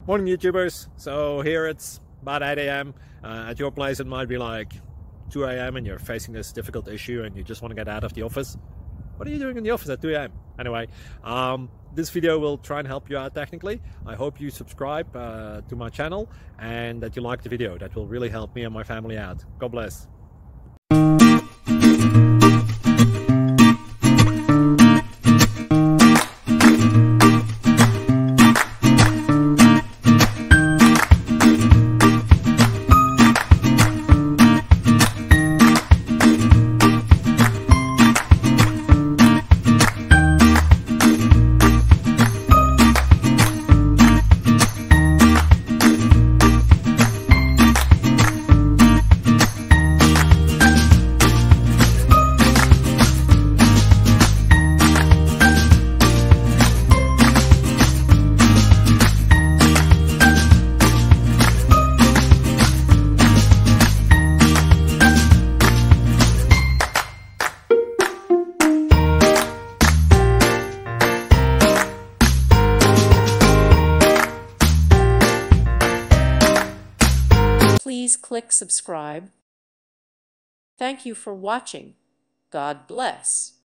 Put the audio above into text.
Morning YouTubers. So here it's about 8 a.m. At your place it might be like 2 a.m. and you're facing this difficult issue and you just want to get out of the office. What are you doing in the office at 2 a.m.? Anyway, this video will try and help you out technically. I hope you subscribe to my channel and that you like the video. That will really help me and my family out. God bless. Please click subscribe. Thank you for watching. God bless.